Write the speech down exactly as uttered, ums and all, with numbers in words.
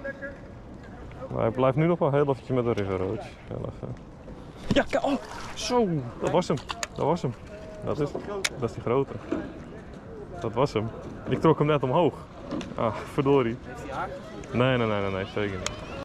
Maar hij blijft nu nog wel heel eventjes met de River Roach. Heel even. Ja, kijk, oh, zo, dat was hem. Dat was hem. Dat is, dat is die grote. Dat was hem. Ik trok hem net omhoog. Ah, verdorie. Nee, nee, nee, nee, nee, zeker niet.